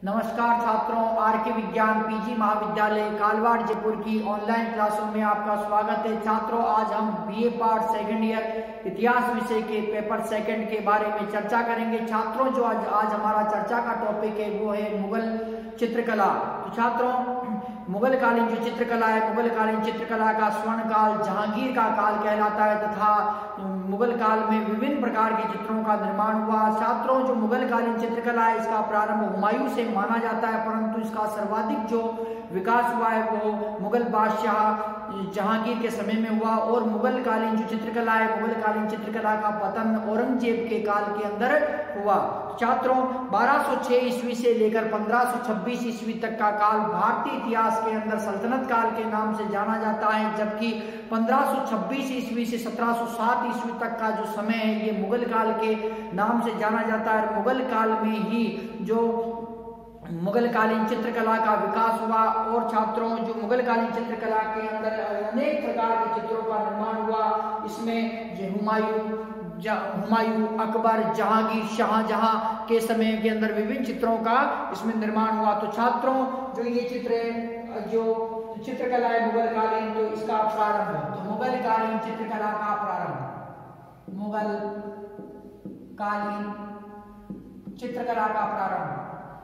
नमस्कार छात्रों, आर के विज्ञान पीजी महाविद्यालय कालवाड़ जयपुर की ऑनलाइन क्लासों में आपका स्वागत है। छात्रों, आज हम बीए पार्ट सेकंड ईयर इतिहास विषय के पेपर सेकंड के बारे में चर्चा करेंगे। छात्रों, जो आज हमारा चर्चा का टॉपिक है वो है मुगल चित्रकला। तो छात्रों, मुगल कालीन जो चित्रकला है, मुगल कालीन चित्रकला का स्वर्ण काल जहांगीर का काल कहलाता है तथा मुगल काल में विभिन्न प्रकार के चित्रों का निर्माण हुआ। छात्रों, जो मुगल कालीन चित्रकला है इसका प्रारंभ हुमायूं से माना जाता है, परंतु इसका सर्वाधिक जो विकास हुआ है वो मुगल बादशाह जहांगीर के समय में हुआ। और मुगल कालीन जो चित्रकला है, मुगल कालीन चित्रकला का पतन औरंगजेब के काल के अंदर हुआ। छात्रों, 1206 ईस्वी से लेकर 1526 ईस्वी तक का काल भारतीय इतिहास के अंदर सल्तनत काल के नाम से जाना जाता है, जबकि 1526 ईस्वी से 1707 ईस्वी तक का जो समय है ये मुगल काल के नाम से जाना जाता है। मुगल काल में ही जो मुगल कालीन चित्रकला का विकास हुआ। और छात्रों, जो मुगल कालीन चित्रकला के अंदर अनेक प्रकार के चित्रों का निर्माण हुआ। इसमें जो हुमायूं, अकबर, जहांगीर, शाहजहां के समय के अंदर विभिन्न चित्रों का इसमें निर्माण हुआ। तो छात्रों, जो ये चित्र है, जो चित्रकला है मुगल कालीन, तो इसका प्रारंभ है। तो मुगल कालीन चित्रकला का प्रारंभ, मुगल कालीन चित्रकला का प्रारंभ,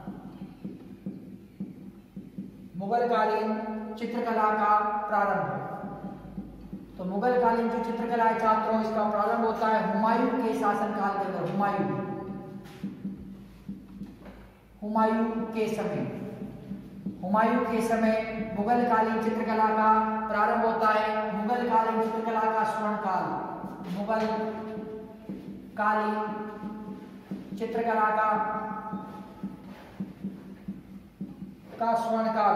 मुगल कालीन चित्रकला का प्रारंभ। तो मुगल कालीन जो चित्रकला है छात्रों, इसका प्रारंभ होता है हुमायूं के शासनकाल के अंदर। हुमायूं के समय मुगल कालीन चित्रकला का प्रारंभ होता है। मुगल कालीन चित्रकला का स्वर्ण काल, मुगल कालीन चित्रकला का स्वर्ण काल।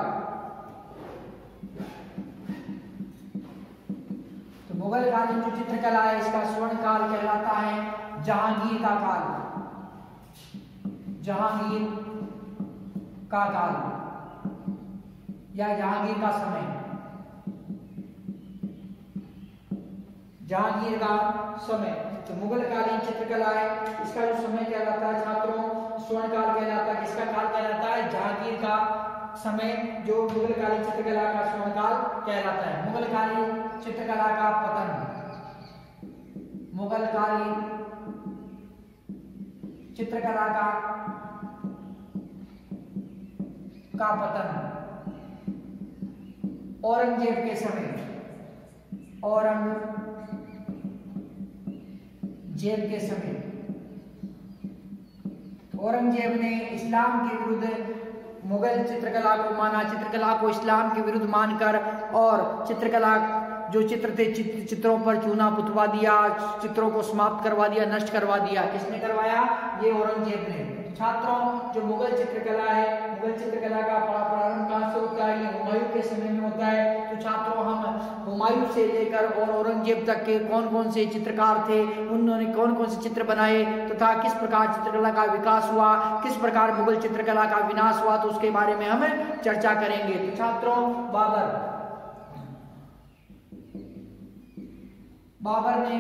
तो मुगल कालीन जो चित्रकला है इसका स्वर्ण काल कहलाता है जहांगीर का काल, जहांगीर का काल या जहांगीर का समय, जहांगीर का समय। तो मुगल कालीन चित्रकला है इसका जो समय कहलाता है छात्रों स्वर्ण काल कहलाता है। किसका काल कहलाता है? जहांगीर का समय, जो मुगल कालीन चित्रकला का स्वर्ण काल कहलाता है। मुगल कालीन चित्रकला का पतन, मुगल कालीन चित्रकला का पतन औरंगजेब के समय, औरंगजेब के समय। औरंगजेब ने इस्लाम के विरुद्ध मुगल चित्रकला को माना, चित्रकला को इस्लाम के विरुद्ध मानकर और चित्रकला जो चित्र थे चित्रों पर चूना पुतवा दिया, चित्रों को समाप्त करवा दिया, नष्ट करवा दिया। किसने करवाया? ये औरंगजेब ने। छात्रों, जो मुगल चित्रकला है, मुगल चित्रकला का प्रारंभ कहां से होता है? ये हुमायूं के समय में होता है। तो छात्रों, हम हुमायूं से लेकर और औरंगजेब तक के कौन कौन से चित्रकार थे, उन्होंने कौन कौन से चित्र बनाए तथा किस प्रकार चित्रकला का विकास हुआ, किस प्रकार मुगल चित्रकला का विनाश हुआ, तो उसके बारे में हम चर्चा करेंगे। तो छात्रों, बाबर ने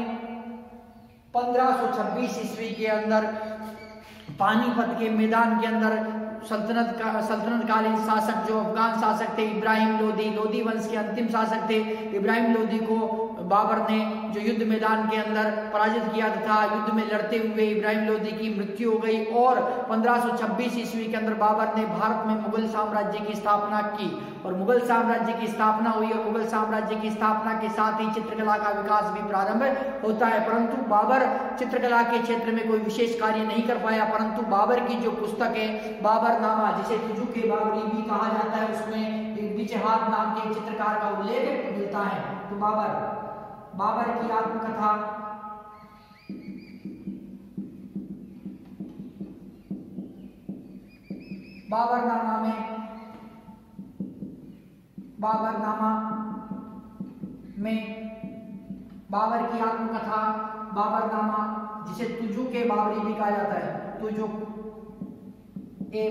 1526 ईस्वी के अंदर पानीपत के मैदान के अंदर सल्तनत कालीन शासक जो अफगान शासक थे इब्राहिम लोदी वंश के अंतिम शासक थे, इब्राहिम लोदी को बाबर ने जो युद्ध मैदान के अंदर पराजित किया तथा युद्ध में लड़ते हुए इब्राहिम लोदी की मृत्यु हो गई। और 1526 ईस्वी के अंदर बाबर ने भारत में मुगल साम्राज्य की स्थापना की और मुगल साम्राज्य की स्थापना हुई। और मुगल साम्राज्य की स्थापना के साथ ही चित्रकला का विकास भी प्रारंभ होता है, परंतु बाबर चित्रकला के क्षेत्र में कोई विशेष कार्य नहीं कर पाया। परंतु बाबर की जो पुस्तक है बाबरनामा, जिसे तुजु के बाबरी भी कहा जाता है, उसमें एक बिचहार नाम के चित्रकार का उल्लेख मिलता है। तो बाबर की आत्मकथा, बाबरनामा में बाबर की आत्मकथा बाबरनामा, जिसे तुजु के बाबरी भी कहा जाता है, तुजु ए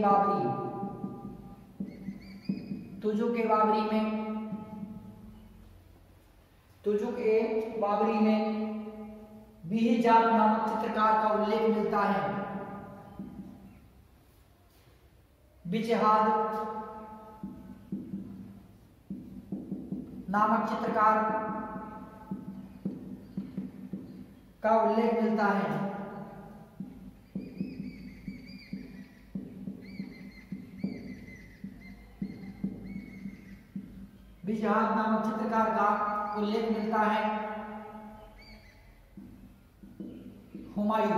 बाबरी में बीहजात नामक चित्रकार का उल्लेख मिलता है। बिजहाद नामक चित्रकार का उल्लेख मिलता है। बिजहाद नामक चित्रकार का उल्लेख मिलता है। हुमायूं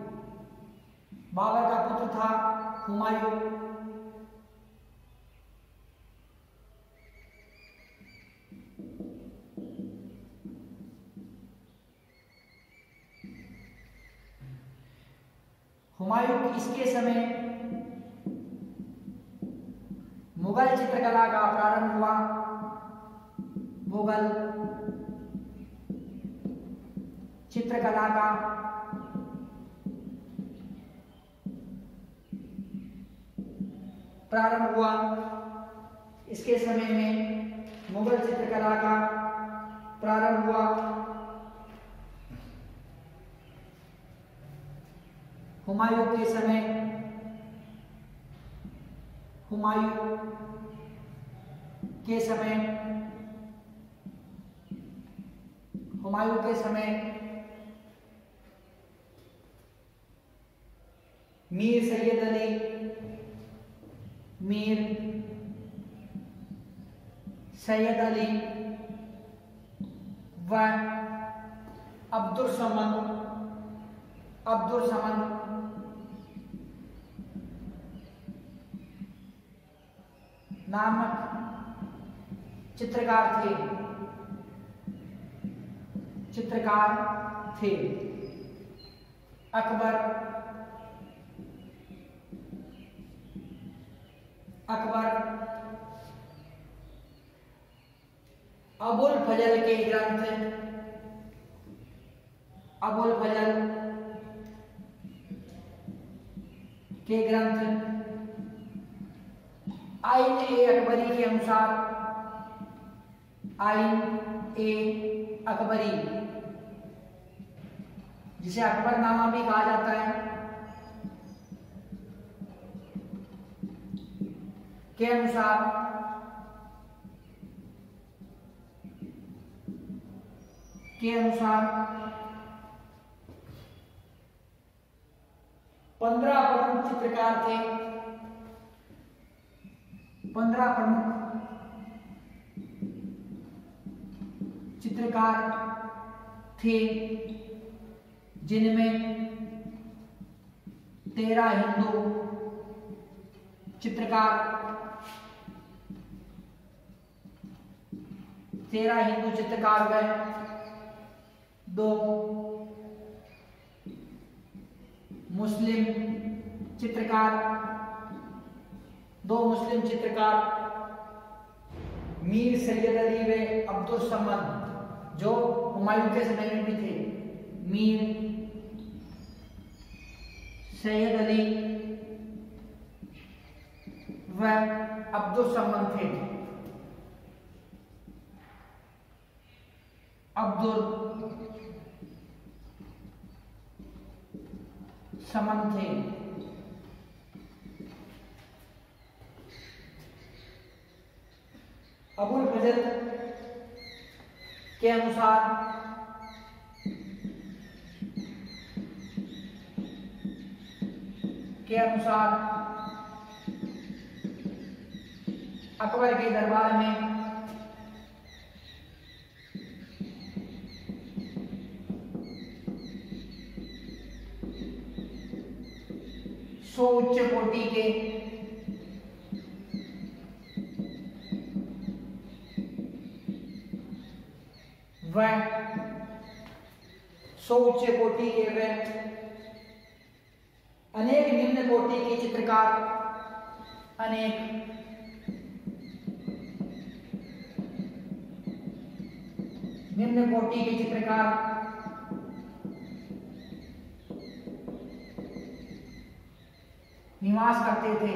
बाबर का पुत्र था हुमायूं। हुमायूं इसके समय मुगल चित्रकला का प्रारंभ हुआ। मुगल चित्रकला का प्रारंभ हुआ। इसके समय में मुगल चित्रकला का प्रारंभ हुआ। हुमायूं के समय हुमायूं के समय मीर सैयद अली व अब्दुल समद नामक चित्रकार थे। अकबर अबुल फजल के ग्रंथ आइन ए अकबरी के अनुसार, आइन ए अकबरी जिसे अकबरनामा भी कहा जाता है के अनुसार 15 प्रमुख चित्रकार थे। 15 प्रमुख चित्रकार थे जिनमें 13 हिंदू चित्रकार 13 हिंदू चित्रकार व 2 मुस्लिम चित्रकार मीर सैयद अली व अब्दुल समद जो हुमायूं के समय में भी थे। मीर सैयद अली व अब्दुल समद थे। अब्दुल समद थे। अबुल फजल के अनुसार अकबर के दरबार में उच्च कोटि के व अनेक निम्न कोटि के चित्रकार निवास करते थे।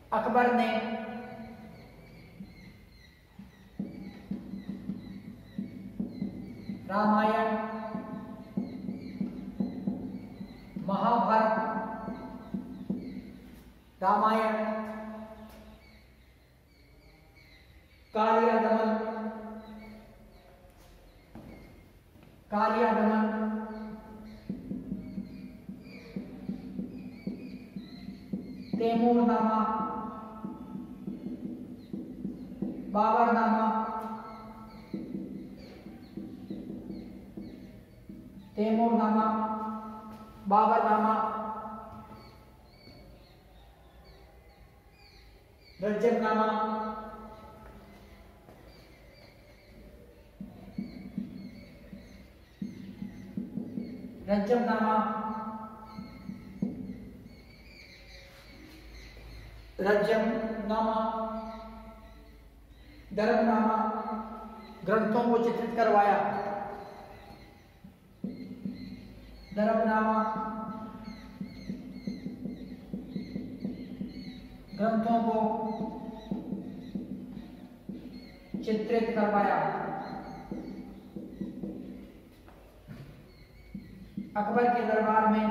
अकबर ने रामायण, महाभारत, रामायण, कालियादमन, तैमूरनामा, बाबरनामा, तैमूरनामा, बाबरनामा, रजबनामा, रजबनामा, दरबनामा ग्रंथों को चित्रित करवाया। दरबनामा ग्रंथों को चित्रित करवाया। अकबर के दरबार में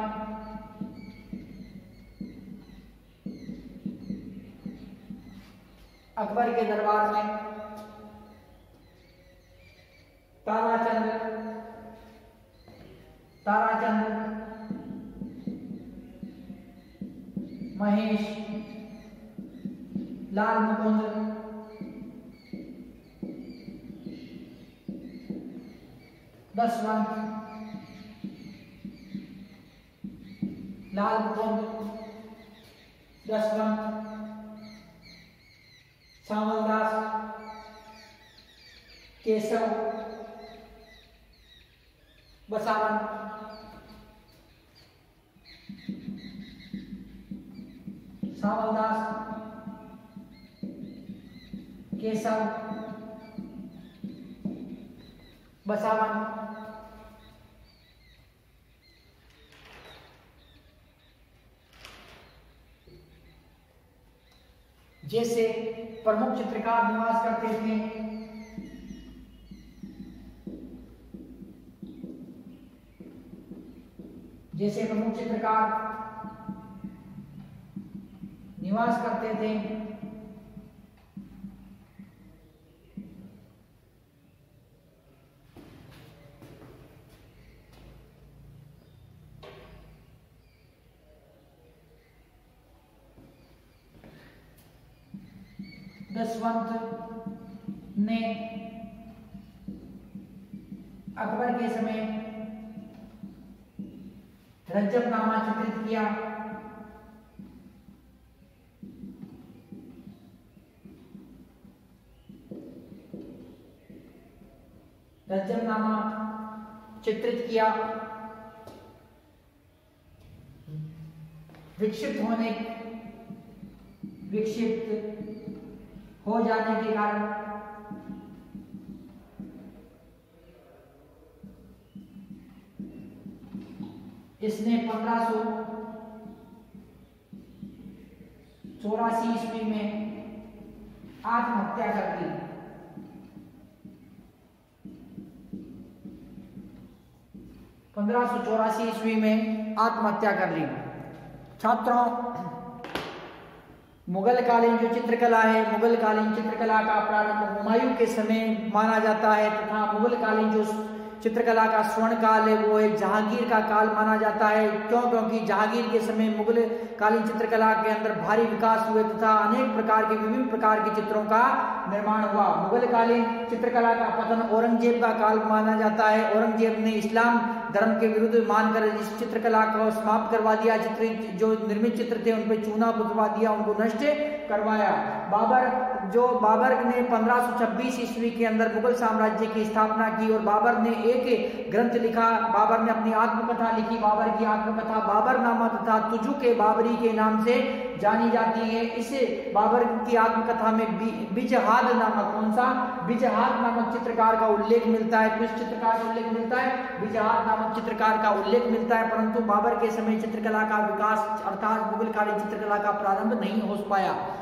ताराचंद, महेश, लाल मुकुंद, दसवंत, सावलदास, केशव, बसावन, केशव, बसावन, जैसे प्रमुख चित्रकार निवास करते थे, दसवंत ने अकबर के समय रजबनामा चित्रित किया। विक्षिप्त हो जाने के कारण इसने 1584 ईस्वी में आत्महत्या कर ली। 1584 ईस्वी में आत्महत्या कर ली। छात्रों, मुगलकालीन जो चित्रकला है, मुगलकालीन चित्रकला का प्रारंभ हुमायूं के समय माना जाता है तथा मुगलकालीन जो चित्रकला का स्वर्ण काल है वो एक जहांगीर का काल माना जाता है। क्यों? क्योंकि जहांगीर के समय मुगलकालीन चित्रकला के अंदर भारी विकास हुए तथा अनेक प्रकार के विभिन्न प्रकार के चित्रों का निर्माण हुआ। मुगलकालीन चित्रकला का पतन औरंगजेब का काल माना जाता है। औरंगजेब ने इस्लाम धर्म के विरुद्ध मानकर इस चित्रकला को समाप्त करवा दिया। जो निर्मित चित्र थे उन पर चूना पुतवा दिया, उनको नष्ट करवाया। बाबर ने 1526 ईस्वी के अंदर मुगल साम्राज्य की स्थापना की और बाबर ने एक ग्रंथ लिखा। बाबर ने अपनी आत्मकथा लिखी। बाबर की आत्मकथा बाबरनामा तथा तुजुक बाबरी के नाम से जानी जाती है। इस बाबर की आत्मकथा में बिजहाद नामक, कौन सा? बिजहाद नामक चित्रकार का उल्लेख मिलता है। किस चित्रकार का उल्लेख मिलता है? बिजहाद नामक चित्रकार का उल्लेख मिलता है। परंतु बाबर के समय चित्रकला का विकास अर्थात मुगलकालीन चित्रकला का प्रारंभ नहीं हो पाया।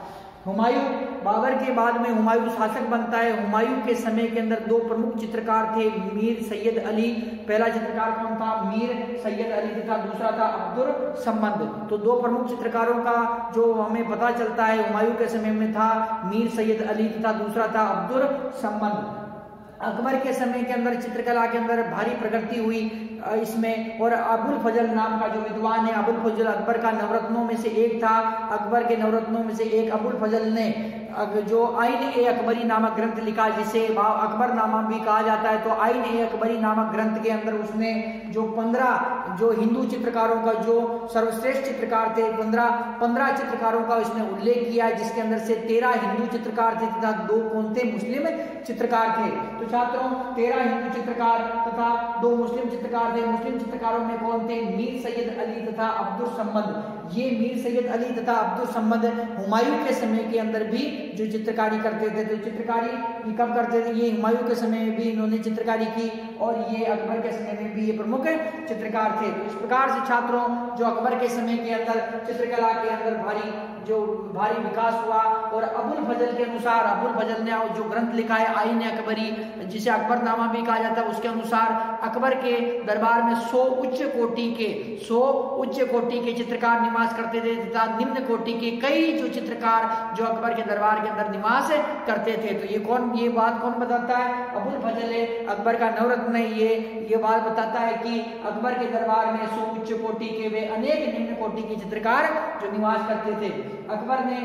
हुमायूं, बाबर के बाद में हुमायूं शासक बनता है। हुमायूं के समय के अंदर दो प्रमुख चित्रकार थे, मीर सैयद अली। पहला चित्रकार कौन था? मीर सैयद अली तथा दूसरा था अब्दुल सम्मद। तो दो प्रमुख चित्रकारों का जो हमें पता चलता है हुमायूं के समय में था मीर सैयद अली तथा दूसरा था अब्दुल सम्मद। अकबर के समय के अंदर चित्रकला के अंदर भारी प्रगति हुई इसमें, और अबुल फजल नाम का जो विद्वान है, अबुल फजल अकबर का नवरत्नों में से एक था। अकबर के नवरत्नों में से एक अबुल फजल ने जो आइन ए अकबरी नामक ग्रंथ लिखा, जिसे अकबरनामा भी कहा जाता है। तो आइन ए अकबरी नामक ग्रंथ के अंदर उसने जो 15 जो हिंदू चित्रकारों का जो सर्वश्रेष्ठ चित्रकार थे 15 चित्रकारों का इसने उल्लेख किया है, जिसके अंदर से 13 हिंदू चित्रकार थे तथा 2 कौन थे? मुस्लिम चित्रकार थे। तो छात्रों 13 हिंदू चित्रकार तथा 2 मुस्लिम चित्रकार थे। मुस्लिम चित्रकारों में कौन थे? मीर सैयद अली तथा अब्दुल सम्मद। ये मीर सैयद अली तथा अब्दुल सम्मद हुमायूं के समय के अंदर भी जो चित्रकारी करते थे। तो चित्रकारी कब करते थे? ये हुमायूं के समय में भी इन्होंने चित्रकारी की, और ये अकबर के समय में भी ये प्रमुख चित्रकार थे। तो इस प्रकार से छात्रों जो अकबर के समय के अंदर चित्रकला के अंदर भारी विकास हुआ, और अबुल फजल के अनुसार, अबुल फजल ने जो ग्रंथ लिखा है आइन अकबरी, जिसे अकबरनामा भी कहा जाता है, उसके अनुसार अकबर के दरबार में 100 उच्च कोटि के चित्रकार निवास करते थे तथा निम्न कोटि के कई जो चित्रकार जो अकबर के दरबार के अंदर निवास करते थे। तो ये बात कौन बताता है? अबुल फजल अकबर का नवरत्न ये बात बताता है कि अकबर के दरबार में 100 उच्च कोटि के वे अनेक निम्न कोटि के चित्रकार जो निवास करते थे। अकबर ने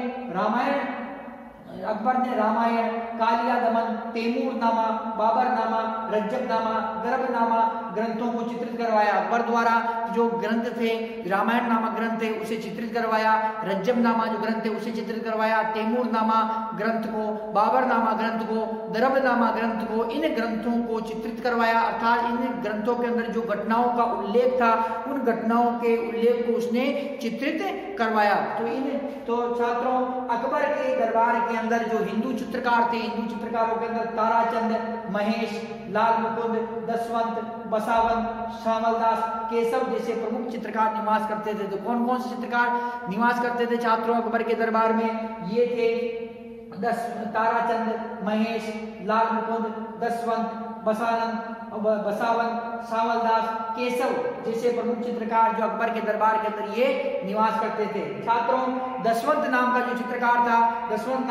रामायण, कालिया दमन, तैमूर नामा, बाबर नामा, रज्जब नामा, गरब नामा ग्रंथों को चित्रित करवाया। अकबर द्वारा जो ग्रंथ थे, रामायण नामक ग्रंथ थे उसे चित्रित करवाया, रज्जब नामा जो ग्रंथ थे उसे चित्रित करवाया, तैमूर नामा ग्रंथ को, बाबर नामा ग्रंथ को, दरब नामा ग्रंथ को, इन ग्रंथों को चित्रित करवाया। अर्थात इन ग्रंथों के अंदर जो घटनाओं का उल्लेख था उन घटनाओं के उल्लेख को उसने चित्रित करवाया। तो छात्रों अकबर के दरबार के अंदर जो हिंदू चित्रकार थे, हिंदू चित्रकारों के अंदर ताराचंद, महेश, लाल मुकुंद, दसवंत, बसावन, श्यामलदास, केशव जैसे प्रमुख चित्रकार निवास करते थे। तो कौन कौन से चित्रकार निवास करते थे छात्रों अकबर के दरबार में? ये थे ताराचंद, महेश, लाल मुकुंद, दसवंत, बसावन, श्यामलदास, केशव जैसे प्रमुख चित्रकार जो अकबर के दरबार के अंदर ये निवास करते थे। छात्रों दसवंत नाम का जो चित्रकार था, दसवंत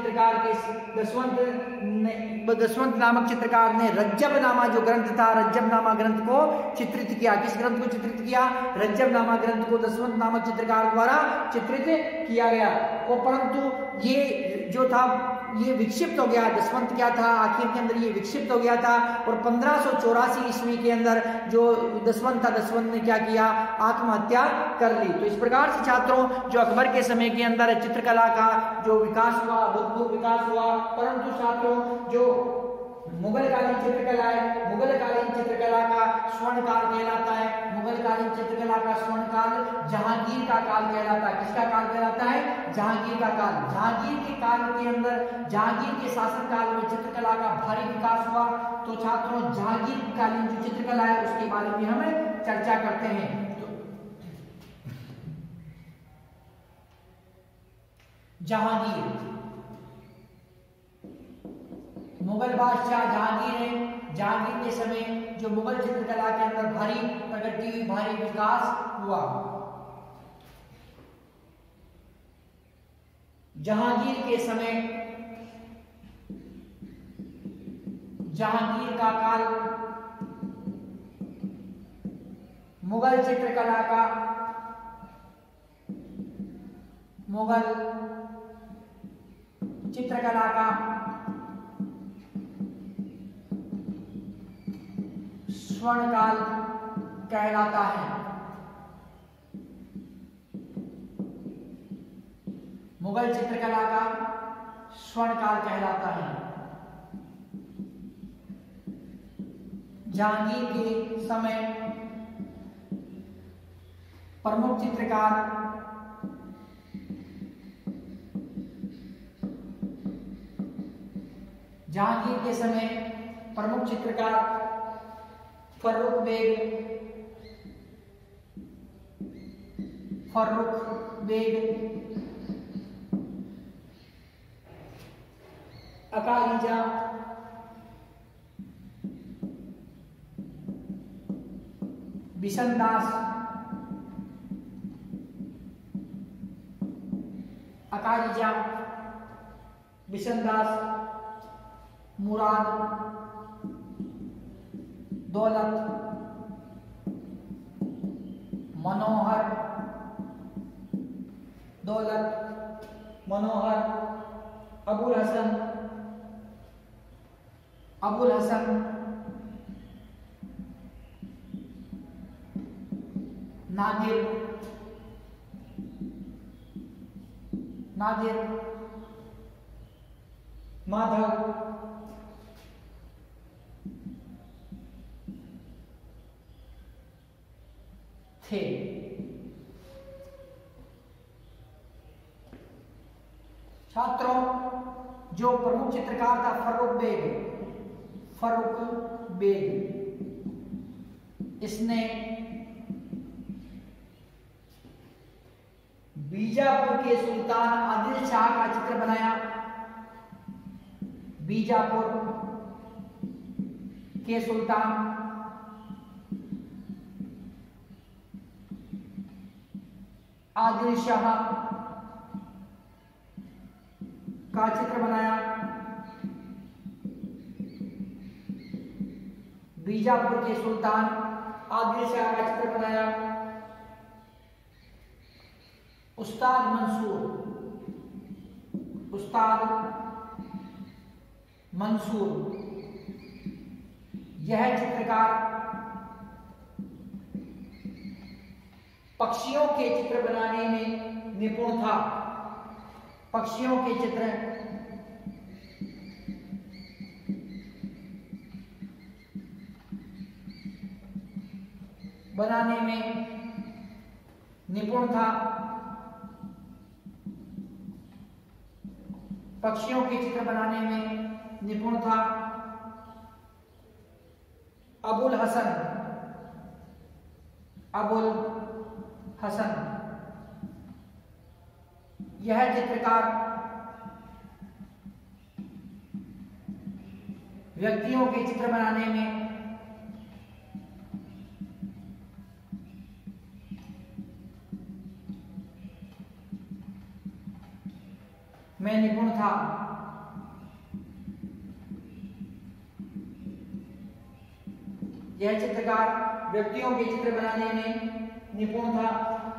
नामक चित्रकार ने रज्जब नामा जो ग्रंथ था, रज्जब नामा ग्रंथ को चित्रित किया। किस ग्रंथ को चित्रित किया? रज्जब नामा ग्रंथ को दसवंत नामक चित्रकार द्वारा चित्रित किया गया। और परंतु ये जो था ये विक्षिप्त हो गया। दसवंत क्या था? आखिर के अंदर ये विक्षिप्त हो गया था, और 1584 ईस्वी के अंदर जो दसवंत था, दसवंत ने क्या किया? आत्महत्या कर ली। तो इस प्रकार से छात्रों जो अकबर के समय के अंदर चित्रकला का जो विकास हुआ, भूतपूर्व विकास हुआ। परंतु छात्रों जो मुगलकालीन चित्रकला है, मुगलकालीन चित्रकला का स्वर्णकाल कहलाता है। मुगलकालीन चित्रकला का स्वर्णकाल जहांगीर का काल कहलाता है। किसका काल कहलाता है? जहांगीर का काल। जहांगीर के काल के अंदर, जहांगीर के शासन काल में चित्रकला का भारी विकास हुआ। तो छात्रों जहांगीर कालीन जो चित्रकला है उसके बारे में हम चर्चा करते हैं। जहांगीर, मुगल बादशाह जहांगीर है। जहांगीर के समय जो मुगल चित्रकला के अंदर भारी प्रगति हुई, भारी विकास हुआ। जहांगीर के समय, जहांगीर का काल मुगल चित्रकला का, मुगल चित्रकला का स्वर्णकाल कहलाता है। मुगल चित्रकला का स्वर्णकाल कहलाता है। जहांगीर के समय प्रमुख चित्रकार फर्रुख बेग, अकारीजा, बिशनदास, अकारीजा, बिशनदास, मुराद, दौलत, मनोहर, दौलत, मनोहर, अबुल हसन, अबुल हसन, नादिर, नादिर, माधव, थे। छात्रों, जो प्रमुख चित्रकार था फर्रुख बेग, फर्रुख बेग, इसने बीजापुर के सुल्तान आदिल शाह का चित्र बनाया। बीजापुर के सुल्तान आदिल शाह का चित्र बनाया। बीजापुर के सुल्तान आदिल शाह का चित्र बनाया। उस्ताद मंसूर, उस्ताद मंसूर, यह चित्रकार पक्षियों के चित्र बनाने में निपुण था। पक्षियों के चित्र बनाने में निपुण था। पक्षियों के चित्र बनाने में निपुण था। अबुल हसन, अबुल हसन, यह चित्रकार व्यक्तियों के चित्र बनाने में निपुण था। यह चित्रकार व्यक्तियों के चित्र बनाने में निपुण था।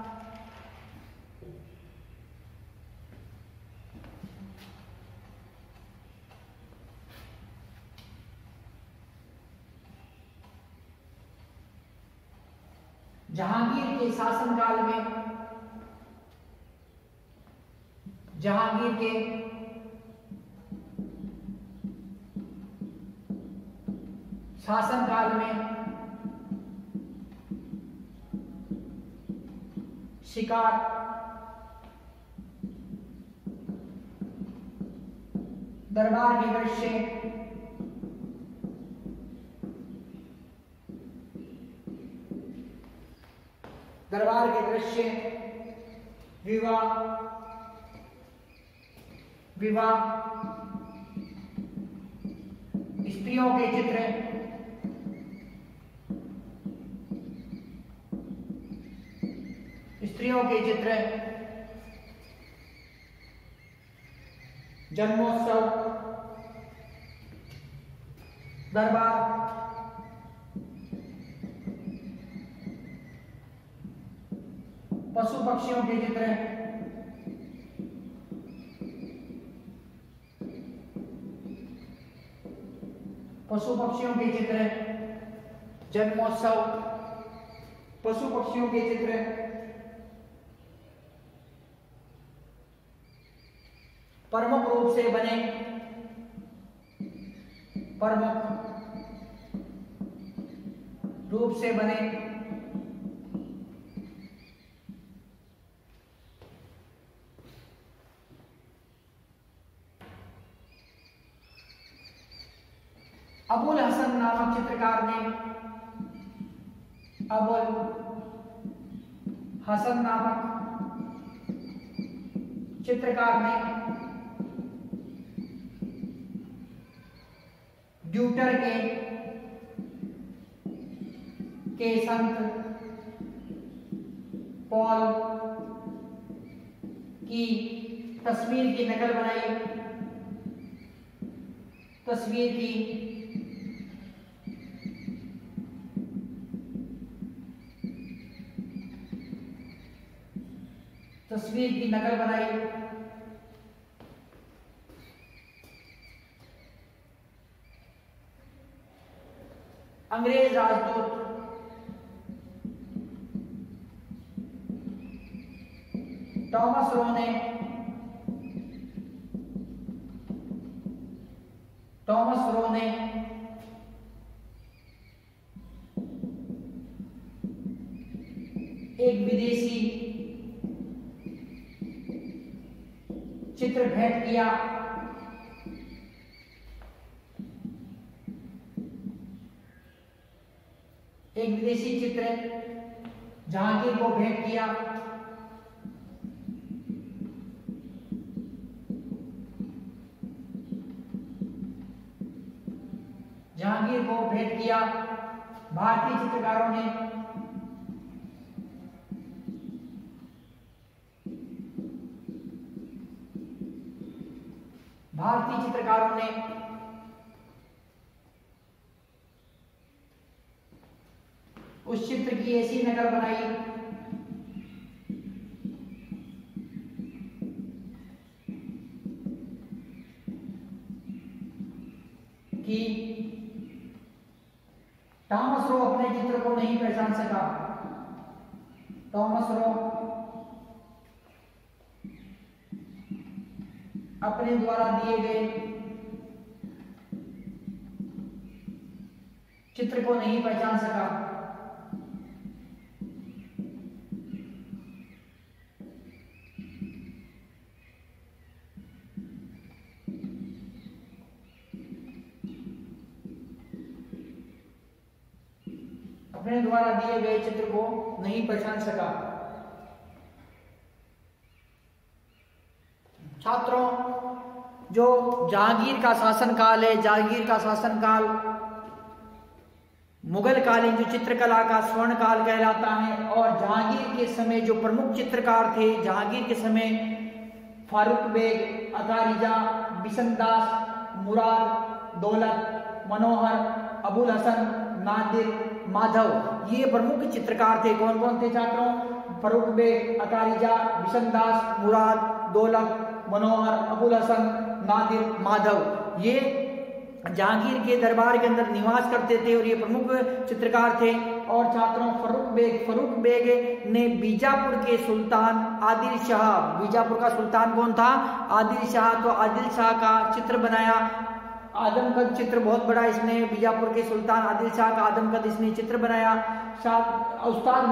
जहांगीर के शासनकाल में, जहांगीर के शासनकाल में शिकार, दरबार के दृश्य, दरबार के दृश्य, विवाह, विवाह, स्त्रियों के चित्र, स्त्रियों के चित्र, जन्मोत्सव, दरबार, पशु पक्षियों के चित्र, पशु पक्षियों के चित्र, जन्मोत्सव, पशु पक्षियों के चित्र, प्रमुख रूप से बने, प्रमुख रूप से बने, अबुल हसन नामक चित्रकार ने, अबुल हसन नामक चित्रकार ने ड्यूटर के संत पॉल की तस्वीर की नकल बनाई, तस्वीर की नकल बनाई। अंग्रेज राजदूत टॉमस रो ने एक विदेशी चित्र भेंट किया। एक विदेशी चित्र जहांगीर को भेंट किया। जहांगीर को भेंट किया। भारतीय चित्रकारों ने उस चित्र की ऐसी नकल बनाई कि टॉमस रो अपने चित्र को नहीं पहचान सका। टॉमस रो अपने द्वारा दिए गए चित्र को नहीं पहचान सका। अपने द्वारा दिए गए चित्र को नहीं पहचान सका। छात्रों, जो जहांगीर का शासनकाल है, जहांगीर का शासनकाल मुगल कालीन जो चित्रकला का स्वर्ण काल कहलाता है। और जहांगीर के समय जो प्रमुख चित्रकार थे, जहांगीर के समय फारूक बेग, अकारिजा, बिशनदास, मुराद, दौलत, मनोहर, अबुल हसन, नादिर, माधव, ये प्रमुख चित्रकार थे। कौन कौन थे छात्रों? फारूक बेग, अकारिजा, बिशनदास, मुराद, दौलत, मनोहर, अबुल हसन, नादिर, माधव, ये जहांगीर के दरबार के अंदर निवास करते थे और ये प्रमुख चित्रकार थे। और छात्रों, फारूक बेग ने बीजापुर के सुल्तान आदिल शाह, बीजापुर का सुल्तान कौन था? आदिल शाह। तो आदिल शाह का चित्र बनाया। आदमकद चित्र बहुत बड़ा इसने, बीजापुर के सुल्तान आदिल शाह का आदमकद इसने चित्र बनाया। उस्ताद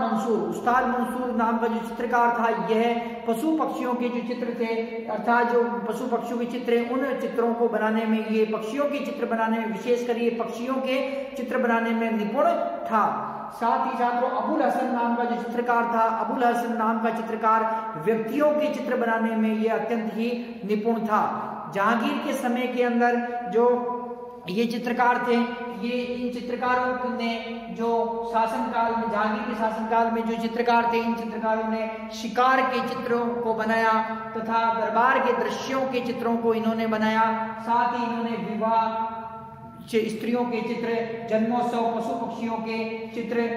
मंसूर नाम का जो चित्रकार था, यह पशु पक्षियों के जो चित्र थे, अर्थात जो पशु पक्षियों के चित्र, उन चित्रों को बनाने में, ये पक्षियों के चित्र बनाने में, विशेषकर ये पक्षियों के चित्र बनाने में निपुण था। साथ ही छात्रों, अबुल हसन नाम का जो चित्रकार था, अबुल हसन नाम का चित्रकार व्यक्तियों के चित्र बनाने में ये अत्यंत ही निपुण था। जहांगीर के समय के अंदर जो ये चित्रकार थे, ये इन चित्रकारों ने जो शासनकाल में, जहांगीर के शासनकाल में जो चित्रकार थे, इन चित्रकारों ने शिकार के चित्रों को बनाया तथा दरबार के दृश्यों के चित्रों को इन्होंने बनाया। साथ ही इन्होंने विवाह, स्त्रियों के चित्र, जन्मोत्सव, पशु पक्षियों के चित्र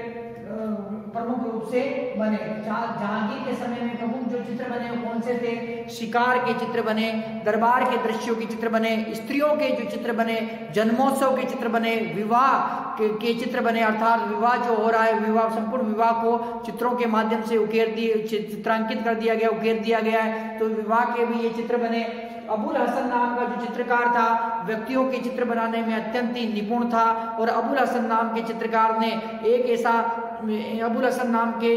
प्रमुख रूप से बने। जहांगीर के समय में प्रमुख जो चित्र बने वो कौन से थे? शिकार के चित्र बने, दरबार के दृश्यों के चित्र बने, स्त्रियों के जो चित्र बने, जन्मोत्सव के चित्र बने, विवाह के चित्र बने, अर्थात विवाह जो हो रहा है, विवाह, संपूर्ण विवाह को चित्रों के माध्यम से चित्रांकित कर दिया गया, उकेर दिया गया है। तो विवाह के भी ये चित्र बने। अबुल हसन नाम का जो चित्रकार था, व्यक्तियों के चित्र बनाने में अत्यंत ही निपुण था। और अबुल हसन नाम के चित्रकार ने एक ऐसा, अबुल हसन नाम के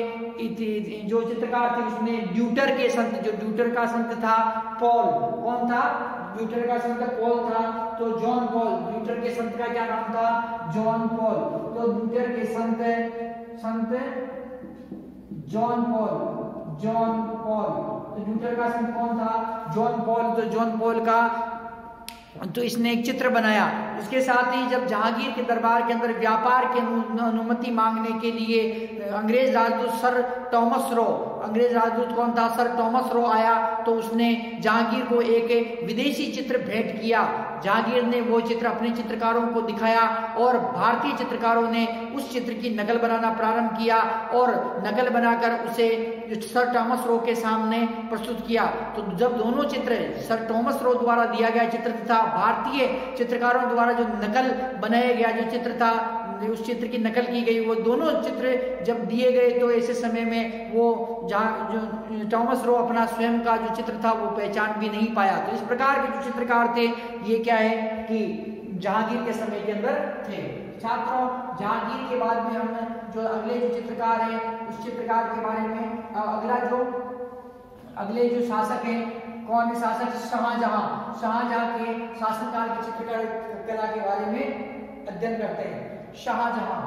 जो चित्रकार थे, उसने ड्यूटर के संत, जो ड्यूटर का संत था पॉल, कौन था? ड्यूटर का संत पॉल था। तो जॉन पॉल, ड्यूटर के संत का क्या नाम था? John Paul. तो ड्यूटर के संत जॉन पॉल। तो ड्यूटर का संत कौन था? John Paul. तो जॉन पॉल का तो इसने एक चित्र बनाया। इसके साथ ही जब जहांगीर के दरबार के अंदर व्यापार की अनुमति मांगने के लिए अंग्रेज राजदूत सर टॉमस रो, अंग्रेज राजदूत कौन था, सर टॉमस रो आया, तो उसने जहांगीर को एक विदेशी चित्र भेंट किया। जहांगीर ने वो चित्र अपने चित्रकारों को दिखाया और भारतीय चित्रकारों ने उस चित्र की नकल बनाना प्रारंभ किया और नकल बनाकर उसे सर टॉमस रो के सामने प्रस्तुत किया। तो जब दोनों चित्र, सर टॉमस रो द्वारा दिया गया चित्र तथा भारतीय चित्रकारों द्वारा जो नकल बनाया गया जो चित्र था, उस चित्र की नकल की गई, वो दोनों चित्र जब दिए गए तो ऐसे समय में वो जहाँ जो टॉमस रो अपना स्वयं का जो चित्र था वो पहचान भी नहीं पाया। तो इस प्रकार के जो चित्रकार थे ये क्या है कि जहांगीर के समय के अंदर थे। छात्रों, जहांगीर के बाद में हम जो अगले जो चित्रकार है उस चित्रकार के बारे में अगले जो शासक हैं, कौन है शासक, शाहजहां। शाहजहां के शासनकाल की चित्रकला के बारे में अध्ययन करते हैं। शाहजहां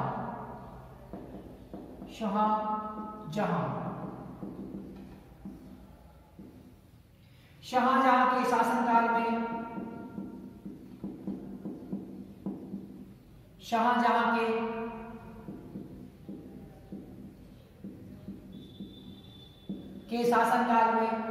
के शासनकाल में शाहजहां के शासनकाल में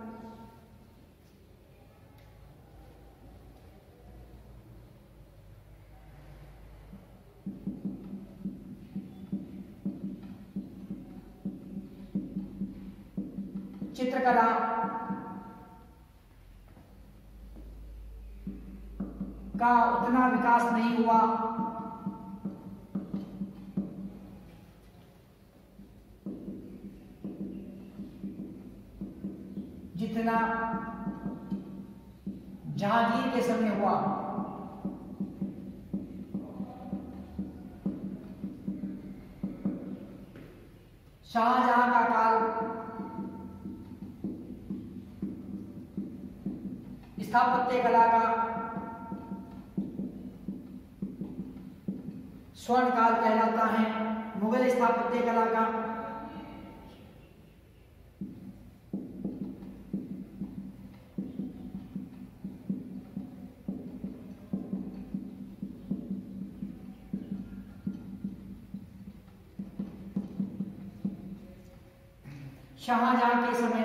चित्रकला का उतना विकास नहीं हुआ जितना जहांगीर के समय हुआ। शाहजहां का काल स्थापत्य कला का स्वर्ण काल कहलाता है। मुगल स्थापत्य कला का शाहजहां के समय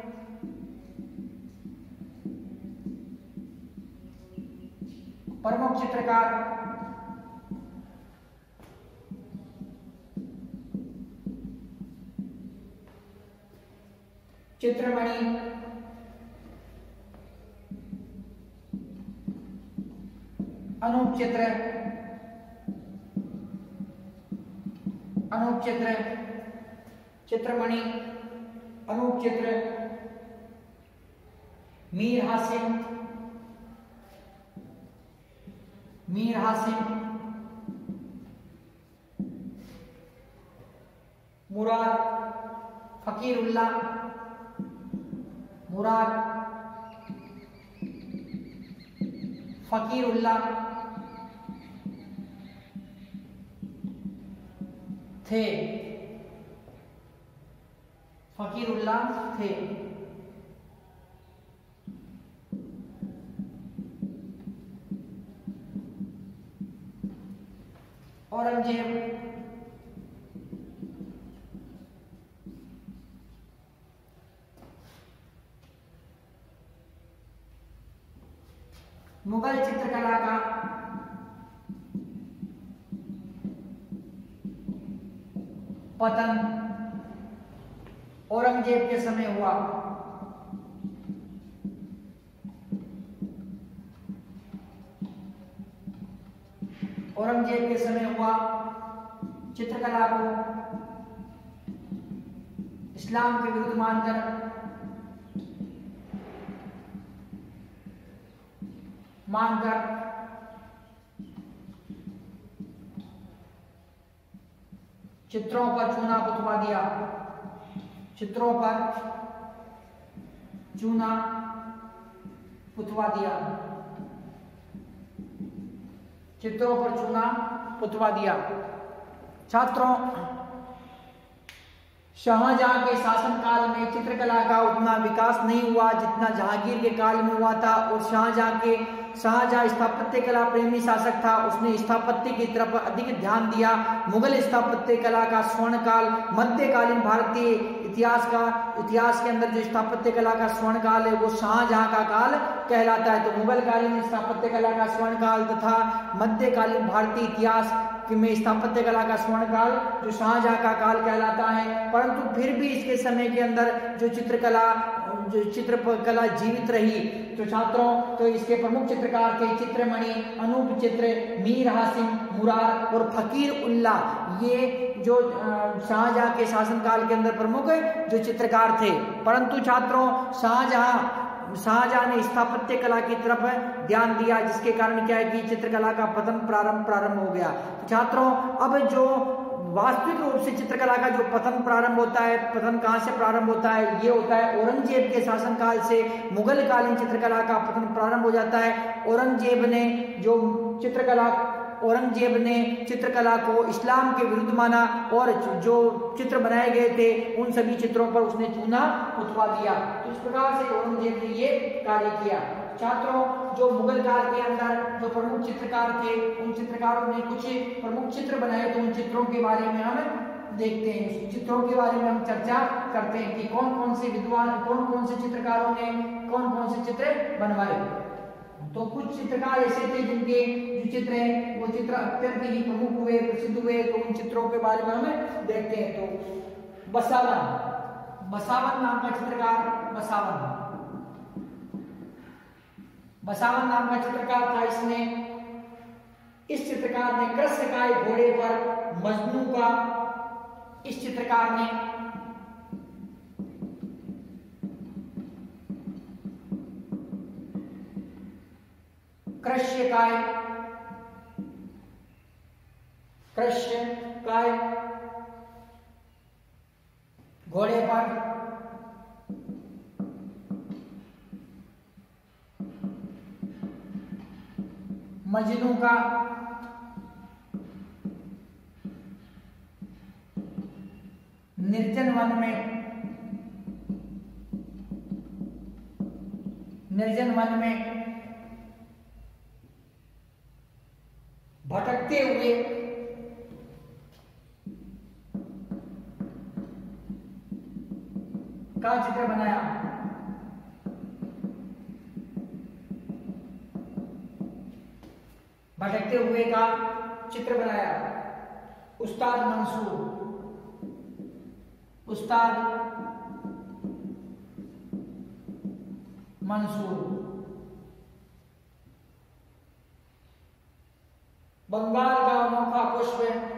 प्रमुख चित्रकार चित्रमणि, अनूप चित्र, चित्रमणि, अनूप चित्र, मीर हासिम, मुराद फकीरुल्लाह, फकीरुल्लाह थे। औरंगजेब मुगल चित्रकला का पतन औरंगजेब के समय हुआ। औरंगजेब के समय हुआ। चित्रकला को इस्लाम के विरुद्ध मानकर चित्रों पर चूना पुतवा दिया। चित्रों पर चूना पुतवा दिया। चित्रों पर चूना पुतवा दिया। छात्रों, शाहजहां के शासनकाल में चित्रकला का उतना विकास नहीं हुआ जितना जहांगीर के काल में हुआ था। और शाहजहां स्थापत्य कला प्रेमी शासक था, उसने स्थापत्य की तरफ अधिक ध्यान दिया। मुगल स्थापत्य कला का स्वर्ण काल, मध्यकालीन भारतीय इतिहास के अंदर जो स्थापत्य कला का स्वर्ण काल है वो शाहजहां का काल कहलाता है। तो मुगल कालीन स्थापत्य कला का स्वर्ण काल तथा मध्यकालीन भारतीय इतिहास में स्थापत्य कला का स्वर्ण काल जो शाहजहां का काल कहलाता है। परंतु फिर भी इसके समय के अंदर जो चित्रकला जीवित रही। तो छात्रों, तो इसके प्रमुख चित्रकार थे चित्रमणि, अनूप चित्र, मीर हासिम, मुरार और फकीर उल्ला। ये जो शाहजहां के शासनकाल के अंदर प्रमुख जो चित्रकार थे। परंतु छात्रों, शाहजहां ने स्थापत्य कला की तरफ ध्यान दिया, जिसके कारण क्या है कि चित्रकला का पतन प्रारंभ हो गया। तो छात्रों, अब जो वास्तविक रूप से चित्रकला का जो पतन प्रारंभ होता है, पतन कहां से प्रारंभ होता है, ये होता है औरंगजेब के शासनकाल से मुगल कालीन चित्रकला का पतन प्रारंभ हो जाता है। औरंगजेब ने चित्रकला को इस्लाम के विरुद्ध माना और जो चित्र बनाए गए थे उन सभी चित्रों पर उसने चूना उठवा दिया। तो इस प्रकार से औरंगजेब ने ये कार्य किया। छात्रों, जो मुगल काल के अंदर जो प्रमुख चित्रकार थे, उन चित्रकारों ने कुछ प्रमुख चित्र बनाए। तो उन चित्रों के बारे में हम देखते हैं, चित्रों के बारे में हम चर्चा करते हैं कि कौन कौन से चित्रकारों ने कौन कौन से चित्र बनवाए। तो कुछ चित्रकार ऐसे थे जिनके जो चित्र हैं वो चित्र अत्यंत ही प्रमुख हुए, प्रसिद्ध हुए। तो उन चित्रों के बारे में हम देखते हैं। तो बसावन नाम का चित्रकार, बसावन नाम का चित्रकार था। इस चित्रकार ने कृष्णकाय घोड़े पर मजनू का, इस चित्रकार ने कृष्णकाय घोड़े पर मजनू का निर्जन वन में भटकते हुए का चित्र बनाया। भटकते हुए का चित्र बनाया। उस्ताद मंसूर, बंगाल का अनोखा पुष्प,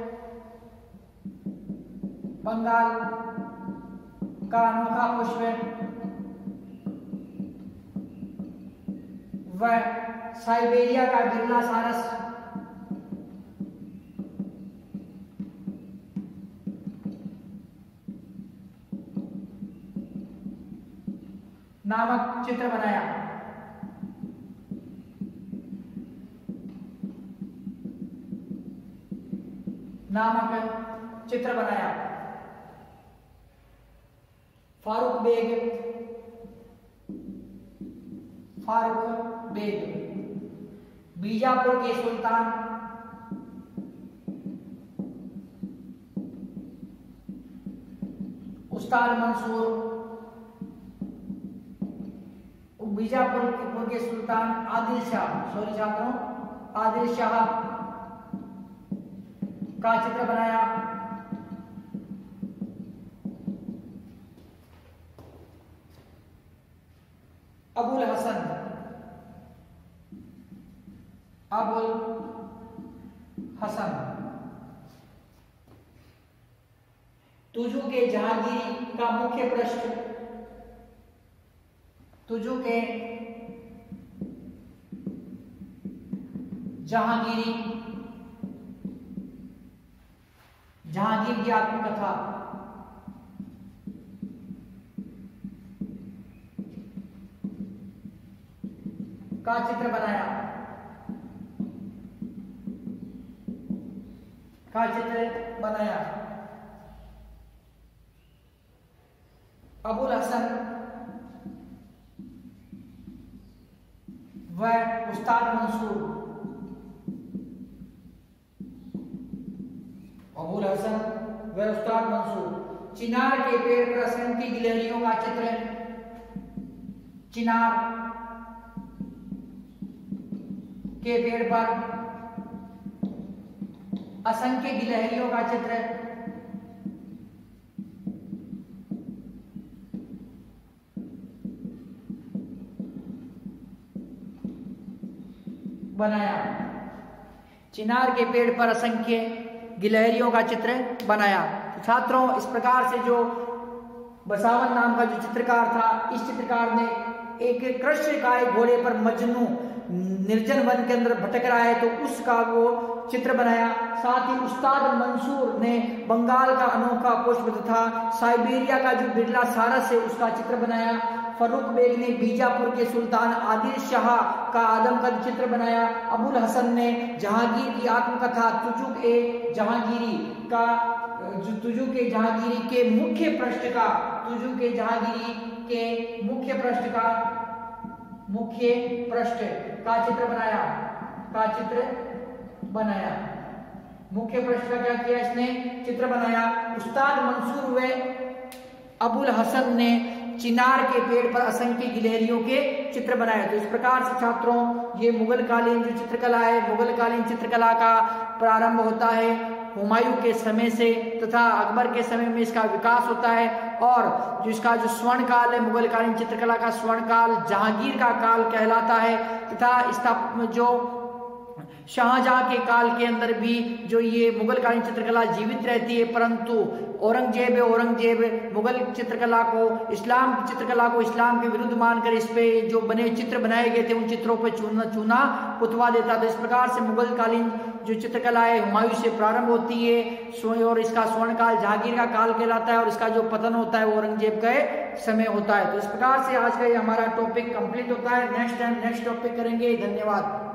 वह साइबेरिया का बिरला सारस, नामक चित्र बनाया। फारूक बेग, बीजापुर के सुल्तान, उस्ताद मंसूर, बीजापुर के सुल्तान आदिल शाह का चित्र बनाया। अबुल हसन तुजू के जहांगीरी का मुख्य पृष्ठ, तुजू के जहांगीर की आत्मकथा, का चित्र बनाया। अबुल हसन व उस्ताद मंसूर। अबुल हसन व उस्ताद मंसूर। चिनार के पेड़ पर असंख्य गिलहरियों का चित्र। चिनार के पेड़ पर असंख्य गिलहरियों का चित्र बनाया। चिनार के पेड़ पर असंख्य गिलहरियों का चित्र बनाया। छात्रों, इस प्रकार से जो बसावन नाम का जो चित्रकार था, इस चित्रकार ने एक कृष्ण काय घोड़े पर मजनू निर्जन वन के अंदर भटक रहा है तो उसका वो चित्र बनाया। साथ ही उस्ताद मंसूर ने बंगाल का अनोखा पुष्प तथा साइबेरिया का जो बिरला सारस है उसका चित्र बनाया। फरूक बेग ने बीजापुर के सुल्तान आदिल शाह का आदमकद चित्र बनाया। अबुल हसन ने जहांगीर की आत्मकथा तुजुक ए जहांगीरी का तुजुक ए जहांगीरी के मुख्य पृष्ठ का तुजुक ए जहांगीरी के मुख्य पृष्ठ का चित्र बनाया। मुख्य पृष्ठ का क्या किया इसने? चित्र बनाया। उस्ताद मंसूर व अबुल हसन ने चिनार के पेड़ पर असंख्य गिलहरियों के चित्र बनाए। तो इस प्रकार से छात्रों, ये मुगल कालीन जो चित्रकला है, मुगल कालीन चित्रकला का प्रारंभ होता है हुमायूं के समय से तथा अकबर के समय में इसका विकास होता है। और जो इसका जो स्वर्ण काल है, मुगल कालीन चित्रकला का स्वर्ण काल जहांगीर का काल कहलाता है। तथा इसका जो शाहजहां के काल के अंदर भी जो ये मुगल कालीन चित्रकला जीवित रहती है, परंतु औरंगजेब मुगल चित्रकला को इस्लाम के विरुद्ध मानकर इस पे जो बने चित्र बनाए गए थे उन चित्रों पे चूना पुतवा देता। तो इस प्रकार से मुगल कालीन जो चित्रकला है हुमायूं से प्रारंभ होती है और इसका स्वर्ण काल जहांगीर का काल कहलाता है और इसका जो पतन होता है वो औरंगजेब के समय होता है। तो इस प्रकार से आज का ये हमारा टॉपिक कंप्लीट होता है। नेक्स्ट टाइम नेक्स्ट टॉपिक करेंगे। धन्यवाद।